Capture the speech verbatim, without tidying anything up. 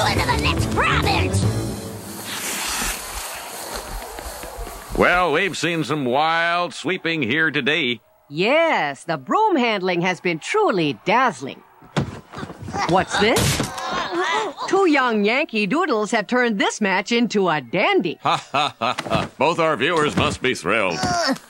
on to the next province. Well, we've seen some wild sweeping here today. Yes, the broom handling has been truly dazzling. What's this? Two young Yankee Doodles have turned this match into a dandy. Ha ha ha ha. Both our viewers must be thrilled. Uh,